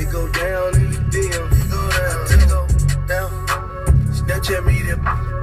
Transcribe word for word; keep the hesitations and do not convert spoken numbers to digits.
it go down in the D M. It go down, it go down. Snapchat me them.